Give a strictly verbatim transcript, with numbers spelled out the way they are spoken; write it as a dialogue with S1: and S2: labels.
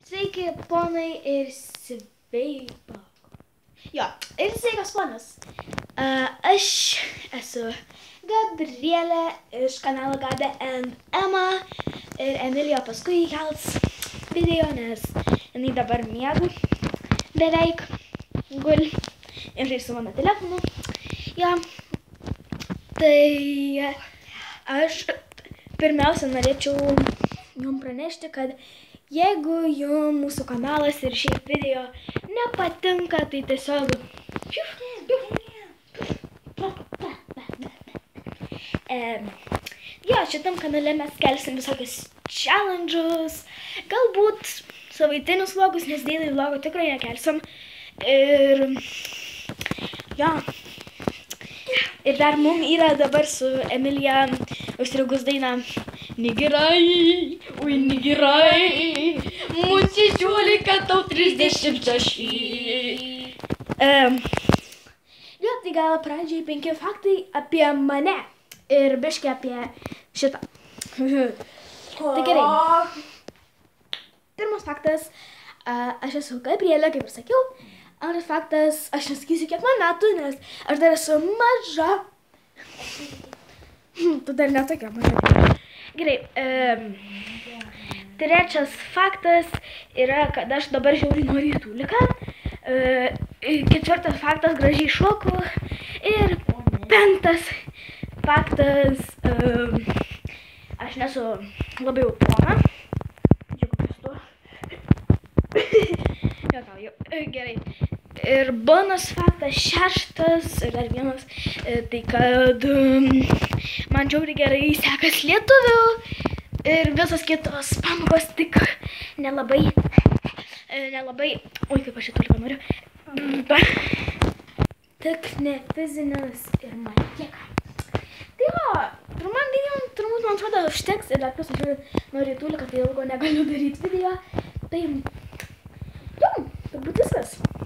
S1: Sveiki, ponai ir sveika. Jo, ir sveikas ponas. Uh, aš esu Gabrielė iš kanalo Gabe and Emma. Ir Emilija paskui įkels video, nes jinai dabar miegu beveik guli ir žais su mano telefonu. Jo, tai aš pirmiausia norėčiau jums pranešti, kad jeigu jums mūsų kanalas ir šie video nepatinka, tai tiesiog e, jo, šitam kanale mes kelsim visokius challenges, galbūt savaitinius vlogus, nes daily vlogų tikrai nekelsim. Ir jo, ir dar mum yra dabar su Emilija užstrigus daina Nigerai, ui Nigerai, mums šešiolika, tau trisdešimt šeši. Um, jo, tai gal pradžiai penki faktai apie mane ir biškį apie šitą. Tai gerai. Pirmas faktas, uh, aš esu Gabrielė, kaip ir sakiau. Antras faktas, aš nesakysiu kiek man metų, nes aš dar esu maža. Tu dar netokia maža. Gerai. Um, trečias faktas yra, kad aš dabar žiauriai noriu tuliką. Uh, ketvirtas faktas, gražiai šoku. Ir penktas faktas, um, aš nesu labai jau plona. Juokauju. Gerai. Ir bonus faktas šeštas, ir dar vienas, tai kad um, man žiauriai gerai sekas lietuvių ir visos kitos pamokos tik nelabai, nelabai, oi kaip aš šitą liką noriu, tik ne fizinis ir matematika. Tai jo, man video turbūt man atrodo užteks ir dar plus aš noriu tuliką, tai ilgo negaliu daryti video, tai jo, turbūt viskas.